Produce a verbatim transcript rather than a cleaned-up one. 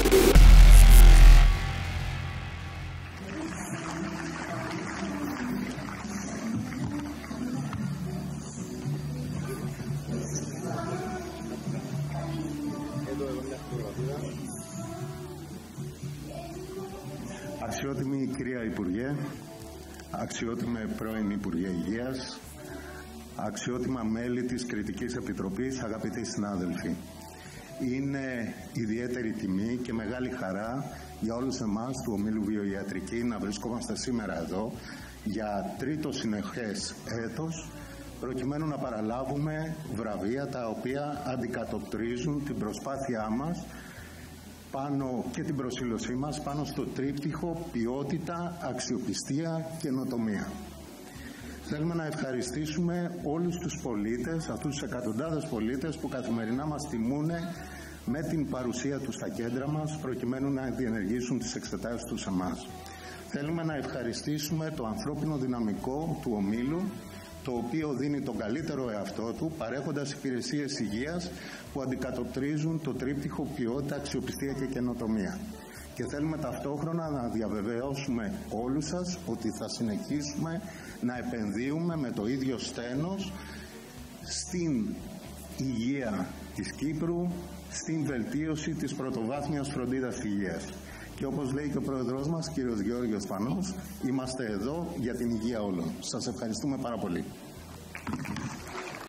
Αξιότιμη κυρία Υπουργέ, αξιότιμε πρώην Υπουργέ Υγείας, αξιότιμα μέλη της Κριτικής Επιτροπής, αγαπητοί συνάδελφοι. Είναι ιδιαίτερη τιμή και μεγάλη χαρά για όλους εμάς του Ομίλου Βιοιατρική να βρισκόμαστε σήμερα εδώ για τρίτο συνεχές έτος, προκειμένου να παραλάβουμε βραβεία τα οποία αντικατοπτρίζουν την προσπάθειά μας πάνω και την προσήλωσή μας πάνω στο τρίπτυχο ποιότητα, αξιοπιστία, καινοτομία. Θέλουμε να ευχαριστήσουμε όλους τους πολίτες, αυτούς τους εκατοντάδες πολίτες που καθημερινά μας τιμούν με την παρουσία τους στα κέντρα μας προκειμένου να διενεργήσουν τις εξετάσεις τους σε εμάς. Θέλουμε να ευχαριστήσουμε το ανθρώπινο δυναμικό του Ομίλου, το οποίο δίνει τον καλύτερο εαυτό του παρέχοντας υπηρεσίες υγείας που αντικατοπτρίζουν το τρίπτυχο ποιότητα, αξιοπιστία και καινοτομία. Και θέλουμε ταυτόχρονα να διαβεβαιώσουμε όλους σας ότι θα συνεχίσουμε να επενδύουμε με το ίδιο στένος στην υγεία της Κύπρου, στην βελτίωση της πρωτοβάθμιας φροντίδας υγείας. Και όπως λέει και ο πρόεδρος μας, κύριος Γεώργιος Πανός, είμαστε εδώ για την υγεία όλων. Σας ευχαριστούμε πάρα πολύ.